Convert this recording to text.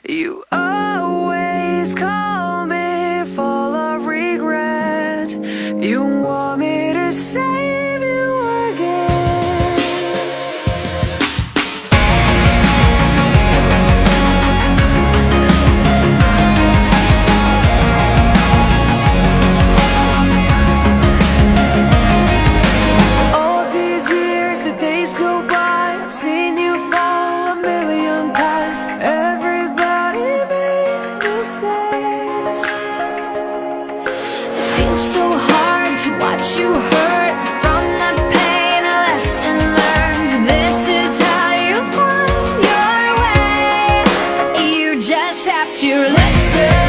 You always call me full of regret. You want me to save you again. All these years, the days go by, I've seen you fall a million times. Everybody makes mistakes. It feels so hard to watch you hurt. From the pain, a lesson learned. This is how you find your way. You just have to listen.